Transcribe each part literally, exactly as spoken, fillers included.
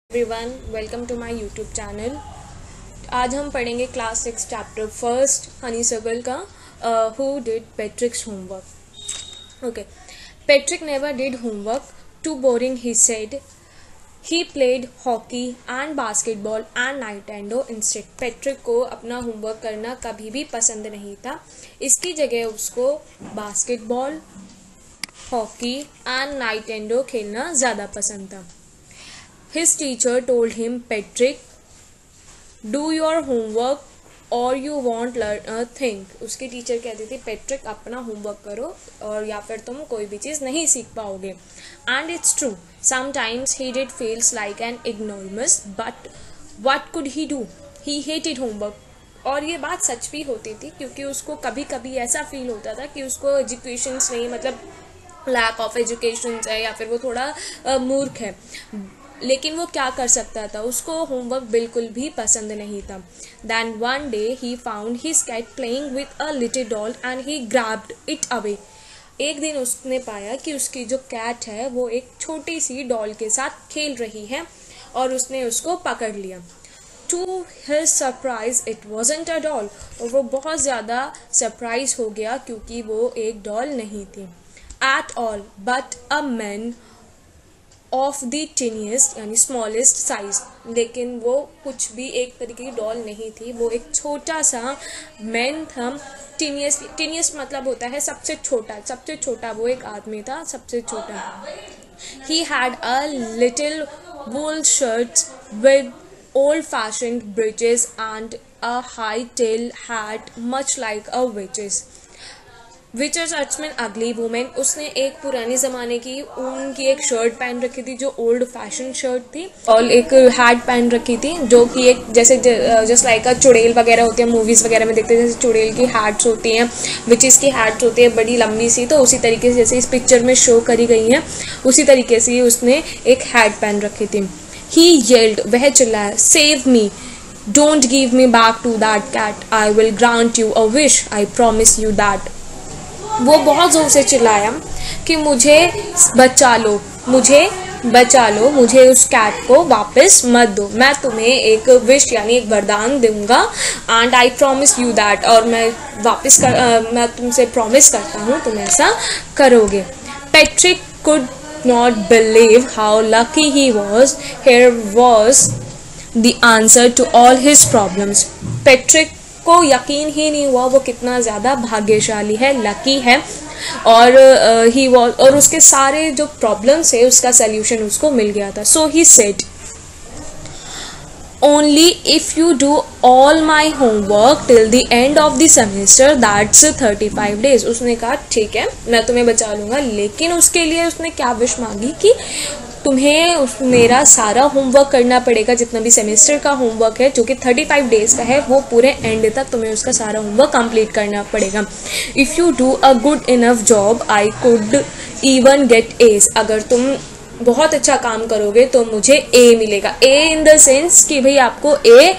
Everyone, welcome to my YouTube channel. आज हम पढ़ेंगे class six chapter first honeysuckle का who did Patrick's homework. Okay, Patrick never did homework, too boring he said. He played hockey and basketball and Nintendo instead. Patrick को अपना homework करना कभी भी पसंद नहीं था, इसकी जगह उसको बास्केटबॉल, हॉकी एंड नाइटेंडो खेलना ज़्यादा पसंद था। His teacher told him, Patrick, do your homework or you won't learn a thing. उसके टीचर कहती थी, पैट्रिक अपना होमवर्क करो और या फिर तुम कोई भी चीज़ नहीं सीख पाओगे। And it's true. Sometimes he did feels like an ignoramus, but what could he do? He hated homework. और ये बात सच भी होती थी, क्योंकि उसको कभी कभी ऐसा फील होता था कि उसको एजुकेशंस नहीं, मतलब लैक ऑफ एजुकेशन है या फिर वो थोड़ा uh, मूर्ख है, लेकिन वो क्या कर सकता था, उसको होमवर्क बिल्कुल भी पसंद नहीं था। Then one day he found his cat playing with a little doll and he grabbed it away. एक दिन उसने पाया कि उसकी जो कैट है वो एक छोटी सी डॉल के साथ खेल रही है और उसने उसको पकड़ लिया। To his surprise it wasn't a doll, और वो बहुत ज़्यादा सरप्राइज हो गया क्योंकि वो एक डॉल नहीं थी at all, but a man of the tiniest यानी स्मॉलेस्ट साइज। लेकिन वो कुछ भी एक तरीके की डॉल नहीं थी, वो एक छोटा सा मैन था। टीनिएस्ट टीनिएस्ट मतलब होता है सबसे छोटा, सबसे छोटा वो एक आदमी था, सबसे छोटा। He had a little wool shirts with old fashioned breeches and a high tall hat much like a witch's. Witches अर्थ मीन अगली वुमेन। उसने एक पुराने ज़माने की ऊन की एक शर्ट पहन रखी थी जो ओल्ड फैशन शर्ट थी, और एक हैट पहन रखी थी जो कि एक जैसे जस्ट लाइक अ चुड़ैल वगैरह होती है, मूवीज़ वगैरह में देखते हैं जैसे चुड़ैल की हैट्स होती हैं, विचेस की हैट्स होती है बड़ी लंबी सी, तो उसी तरीके से जैसे इस पिक्चर में शो करी गई हैं उसी तरीके से उसने एक हैट पहन रखी थी। ही येल्ड, वह चिल्लाया, save me, don't give me back to that cat, I will grant you a wish, I promise you that. वो बहुत ज़ोर से चिल्लाया कि मुझे बचा लो, मुझे बचा लो, मुझे उस कैट को वापस मत दो, मैं तुम्हें एक विश यानी एक वरदान दूंगा, and I promise you that, और मैं वापस कर uh, मैं तुमसे प्रॉमिस करता हूँ तुम ऐसा करोगे। Patrick could not believe how lucky he was, here was the answer to all his problems. Patrick को यकीन ही नहीं हुआ वो कितना ज़्यादा भाग्यशाली है, लकी है, और ही uh, वॉज और उसके सारे जो प्रॉब्लम्स है उसका सल्यूशन उसको मिल गया था। So he said, only if you do all my homework till the end of the semester, that's thirty five days. उसने कहा ठीक है मैं तुम्हें बचा लूँगा, लेकिन उसके लिए उसने क्या विश मांगी कि तुम्हें उस मेरा सारा होमवर्क करना पड़ेगा, जितना भी सेमेस्टर का होमवर्क है जो कि थर्टी फाइव डेज़ का है, वो पूरे एंड तक तुम्हें उसका सारा होमवर्क कंप्लीट करना पड़ेगा। If you do a good enough job I could even get A's. अगर तुम बहुत अच्छा काम करोगे तो मुझे ए मिलेगा। ए इन द सेंस कि भाई आपको ए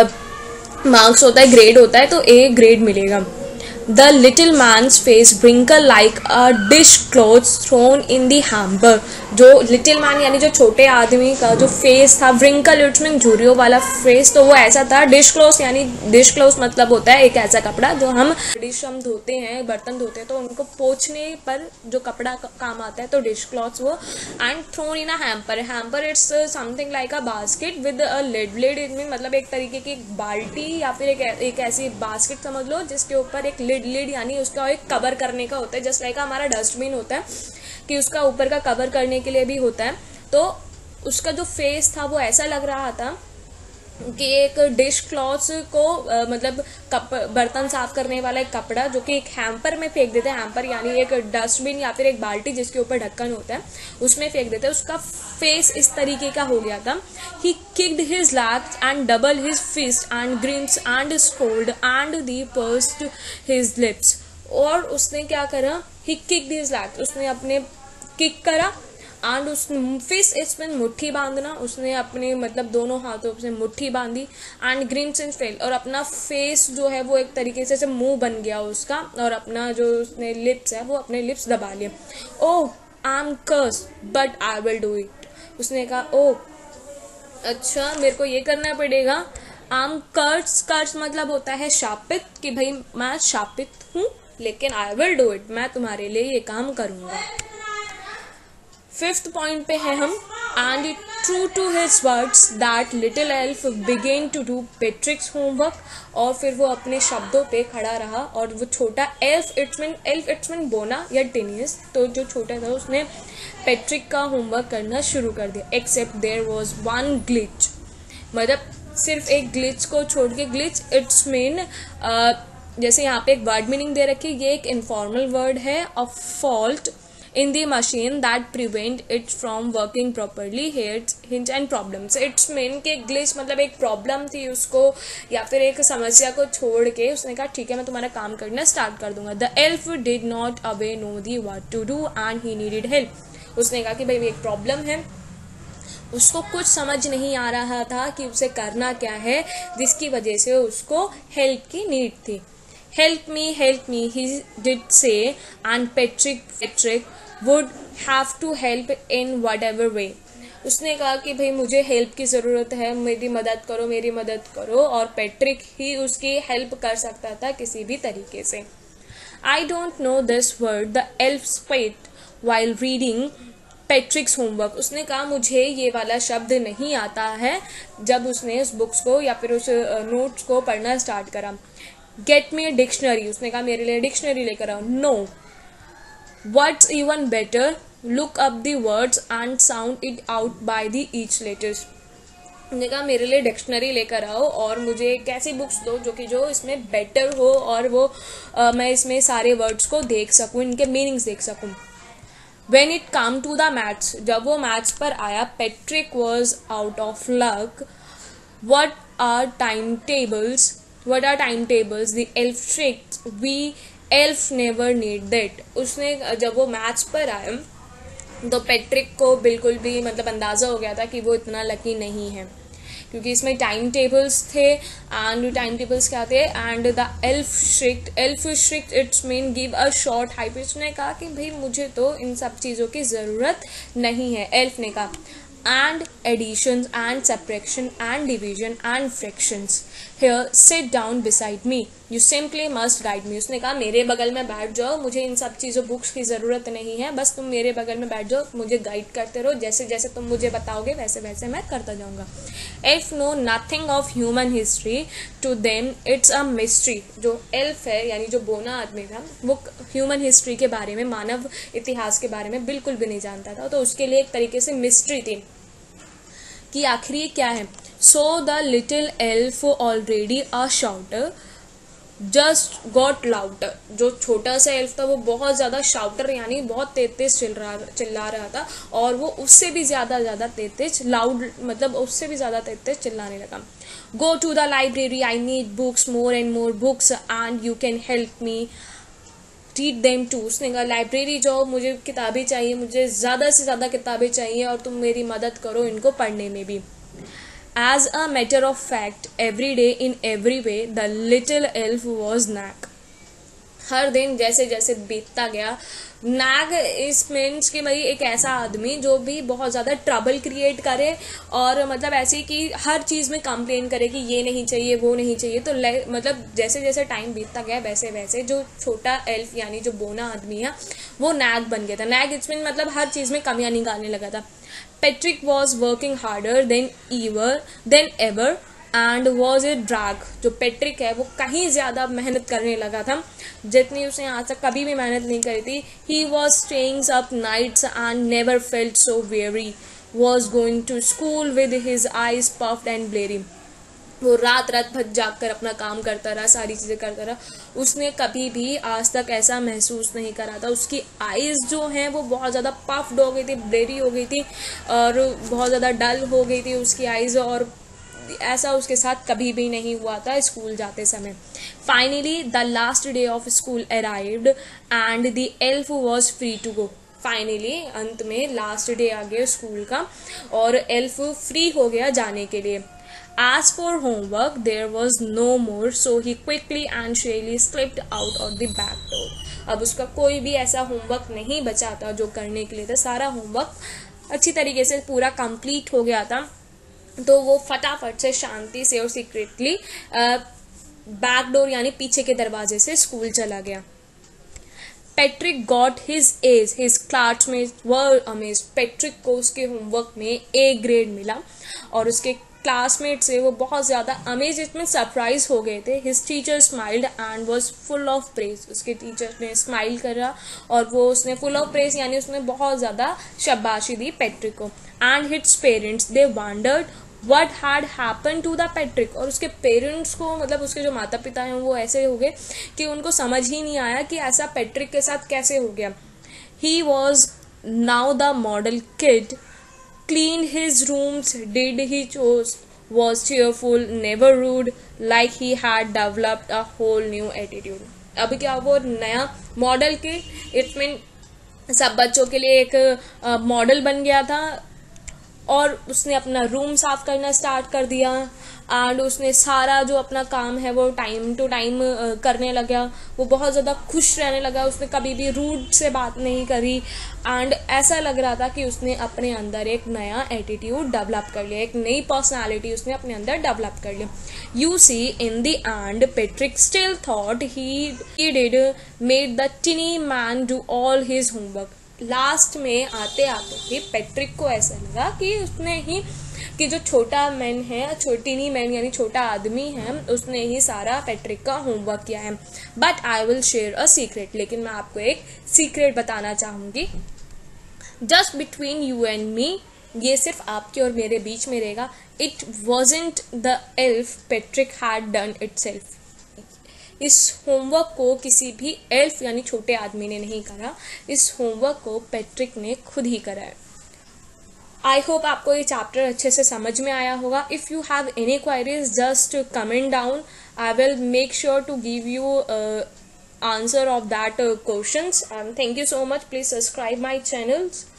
मार्क्स होता है, ग्रेड होता है, तो ए ग्रेड मिलेगा। The little man's face wrinkled like a dish cloth thrown in the hamper। जो लिटिल मैन यानी जो छोटे आदमी का जो फेस था, wrinkle इट्स मीन झुर्रियों वाला फेस, तो वो ऐसा था। डिश क्लोथ यानी डिश क्लोथ मतलब होता है एक ऐसा कपड़ा जो हम डिश हम धोते हैं, बर्तन धोते हैं तो उनको पोंछने पर जो कपड़ा काम आता है, तो डिश क्लॉथ्स वो। And thrown in a hamper, hamper it's something like a basket with a lid. Lid it mean मतलब एक तरीके की बाल्टी या फिर एक, एक ऐसी बास्केट समझ लो जिसके ऊपर एक लिड लिड यानी उसका एक कवर करने का होता है, जस्ट लाइक हमारा डस्टबिन होता है कि उसका ऊपर का कवर करने के लिए भी होता है। तो उसका जो फेस था वो ऐसा लग रहा था कि एक डिश क्लॉथ्स को आ, मतलब कप बर्तन साफ करने वाला एक कपड़ा जो कि एक हैम्पर में फेंक देते हैं, हैम्पर यानी एक डस्टबिन या फिर एक बाल्टी जिसके ऊपर ढक्कन होता है उसमें फेंक देते हैं, उसका फेस इस तरीके का हो गया था। He kicked his legs and double his fist and grimaced and scowled and the pursed his lips. और उसने क्या करा, ही किक्ड हिज लैग्स, उसने अपने किक करा, एंड उस फिस्ट इसमें मुट्ठी बांधना, उसने अपने मतलब दोनों हाथों से मुट्ठी बांधी, एंड ग्रिम्स एंड फेल, और अपना फेस जो है वो एक तरीके से मुंह बन गया उसका, और अपना जो उसने लिप्स है वो अपने लिप्स दबा लिए। Oh I am cursed but I will do it. उसने कहा ओ अच्छा मेरे को ये करना पड़ेगा। आम कर्स, कर्स मतलब होता है शापित, कि भाई मैं शापित हूँ, लेकिन आई विल डू इट, मैं तुम्हारे लिए ये काम करूंगा। फिफ्थ पॉइंट पे है हम, and true to his words that little elf began to do Patrick's homework, और फिर वो अपने शब्दों पे खड़ा रहा और वो छोटा elf, it's mean elf it's mean बोना या टिनियस, तो जो छोटा था उसने पेट्रिक का होमवर्क करना शुरू कर दिया। Except there was one glitch, मतलब सिर्फ एक ग्लिच को छोड़ के, ग्लिच इट्स मीन जैसे यहाँ पे एक वर्ड मीनिंग दे रखी है, ये एक इनफॉर्मल वर्ड है, a fault in the machine that prevent it from working properly, hints and problems. It's mean के glitch मतलब एक प्रॉब्लम थी उसको, या फिर एक समस्या को छोड़ के उसने कहा ठीक है मैं तुम्हारा काम करना स्टार्ट कर दूंगा। The elf did not away know the what to do and he needed help. उसने कहा कि भाई एक प्रॉब्लम है, उसको कुछ समझ नहीं आ रहा था कि उसे करना क्या है, जिसकी वजह से उसको हेल्प की नीड थी। Help me, help me, he did say, and Patrick, Patrick would have to help in whatever way. उसने कहा कि भाई मुझे हेल्प की ज़रूरत है, मेरी मदद करो, मेरी मदद करो, और पैट्रिक ही उसकी हेल्प कर सकता था किसी भी तरीके से। I don't know this word, the elf spake while reading Patrick's homework. उसने कहा मुझे ये वाला शब्द नहीं आता है, जब उसने उस बुक्स को या फिर उस नोट्स को पढ़ना स्टार्ट करा। गेट मी अ डिक्शनरी, उसने कहा मेरे लिए डिक्शनरी लेकर आओ। No, what's even better, look up the words and sound it out by the each letters. उसने कहा मेरे लिए डिक्शनरी लेकर आओ और मुझे एक ऐसी बुक्स दो जो कि जो इसमें बेटर हो और वो आ, मैं इसमें सारे वर्ड्स को देख सकूं, इनके मीनिंग्स देख सकूं। When it come to the maths, जब वो मैथ्स पर आया, Patrick was out of luck. What are timetables? What are timetables? The elf shrieked. We elf never need that. उसने जब वो मैथ्स पर आया तो पैट्रिक को बिल्कुल भी मतलब अंदाज़ा हो गया था कि वो इतना लकी नहीं है, क्योंकि इसमें टाइम टेबल्स थे। एंड टाइम टेबल्स क्या थे, and the elf shrieked, elf shrieked it's mean give a short hype. उसने कहा कि भाई मुझे तो इन सब चीज़ों की ज़रूरत नहीं है, एल्फ ने कहा। And additions and subtraction and division and fractions, here sit down beside me, you simply must guide me. उसने कहा मेरे बगल में बैठ जाओ, मुझे इन सब चीज़ों बुक्स की ज़रूरत नहीं है, बस तुम मेरे बगल में बैठ जाओ, मुझे गाइड करते रहो, जैसे जैसे तुम मुझे बताओगे वैसे वैसे मैं करता जाऊँगा। Elf know nothing of human history, to them it's a mystery. जो एल्फ है यानी जो बोना आदमी था, वो ह्यूमन हिस्ट्री के बारे में, मानव इतिहास के बारे में बिल्कुल भी नहीं जानता था, तो उसके लिए एक तरीके से मिस्ट्री थी कि आखिर ये क्या है। So the little elf already a shouter just got louder. जो छोटा सा एल्फ था वो बहुत ज़्यादा शाउटर यानी बहुत तेज तेज चिल रहा चिल्ला रहा था, और वो उससे भी ज़्यादा ज़्यादा तेज तेज लाउड मतलब उससे भी ज़्यादा तेज तेज चिल्लाने लगा। Go to the library, I need books, more and more books, and you can help me read them too. उसने कहा लाइब्रेरी जाओ, मुझे किताबें चाहिए, मुझे ज़्यादा से ज़्यादा किताबें चाहिए और तुम मेरी मदद करो इनको पढ़ने में भी। As a matter of fact, every day in every way, the little elf was nag. हर दिन जैसे जैसे बीतता गया, नैग इस मीन्स कि भाई एक ऐसा आदमी जो भी बहुत ज़्यादा ट्रबल क्रिएट करे, और मतलब ऐसे कि हर चीज़ में कंप्लेन करे कि ये नहीं चाहिए वो नहीं चाहिए। तो मतलब जैसे जैसे टाइम बीतता गया वैसे वैसे जो छोटा एल्फ यानी जो बोना आदमी है वो नैग बन गया था। नैग इट्स मीन मतलब हर चीज़ में कमियां निकालने लगा था। Patrick was working harder than ever than ever and was a drag. जो पैट्रिक है वो कहीं ज़्यादा मेहनत करने लगा था जितनी उसने आज तक कभी भी मेहनत नहीं करी थी। He was staying up nights and never felt so very, was going to school with his eyes puffed and bleary. वो रात रात भर जाग कर अपना काम करता रहा, सारी चीज़ें करता रहा, उसने कभी भी आज तक ऐसा महसूस नहीं करा था। उसकी आईज़ जो हैं वो बहुत ज़्यादा पफ्ड हो गई थी, ब्लेरी हो गई थी, और बहुत ज़्यादा डल हो गई थी उसकी आईज़, और ऐसा उसके साथ कभी भी नहीं हुआ था स्कूल जाते समय। Finally the last day of school arrived and the elf was free to go. Finally अंत में लास्ट डे आ गया स्कूल का और एल्फ फ्री हो गया जाने के लिए। As for homework, there was no more, so he quickly and shyly slipped out of the back door. अब उसका कोई भी ऐसा होमवर्क नहीं बचा था जो करने के लिए था, सारा होमवर्क अच्छी तरीके से पूरा कंप्लीट हो गया था। तो वो फटाफट से शांति से और सीक्रेटली बैक डोर यानी पीछे के दरवाजे से स्कूल चला गया. Patrick got his A's, his classmates were amazed. Patrick को उसके होमवर्क में ए ग्रेड मिला और उसके क्लासमेट से वो बहुत ज़्यादा अमेज इसमें सरप्राइज हो गए थे. His teacher smiled and was full of praise. उसके टीचर ने स्माइल करा और वो उसने फुल ऑफ प्रेज यानी उसने बहुत ज़्यादा शाबाशी दी पेट्रिक को. And his parents they wondered what had happened to the Patrick. और उसके पेरेंट्स को, मतलब उसके जो माता पिता हैं, वो ऐसे हो गए कि उनको समझ ही नहीं आया कि ऐसा पेट्रिक के साथ कैसे हो गया. he was now the model kid, cleaned his rooms, did he chose, was cheerful, never rude, like he had developed a whole new attitude. अब क्या वो नया मॉडल के इसमें सब बच्चों के लिए एक मॉडल बन गया था और उसने अपना रूम साफ करना स्टार्ट कर दिया एंड उसने सारा जो अपना काम है वो टाइम टू टाइम करने लगा. वो बहुत ज़्यादा खुश रहने लगा. उसने कभी भी रूड से बात नहीं करी एंड ऐसा लग रहा था कि उसने अपने अंदर एक नया एटीट्यूड डेवलप कर लिया, एक नई पर्सनालिटी उसने अपने अंदर डेवलप कर लिया. You see in the end Patrick still thought he he did made the tiny man do all his homework. Last में आते आते ही पेट्रिक को ऐसा लगा कि उसने ही कि जो छोटा मैन है, छोटी मैन यानी छोटा आदमी है, उसने ही सारा पेट्रिक का होमवर्क किया है. But I will share a secret. लेकिन मैं आपको एक सीक्रेट बताना चाहूँगी. Just between you and me, ये सिर्फ आपके और मेरे बीच में रहेगा. It wasn't the elf Patrick had done itself. इस होमवर्क को किसी भी एल्फ यानी छोटे आदमी ने नहीं करा. इस होमवर्क को पेट्रिक ने खुद ही करा है. आई होप आपको ये चैप्टर अच्छे से समझ में आया होगा. If you have any queries just comment down. I will make sure to give you answer of that questions. Thank you so much. Please subscribe my channels.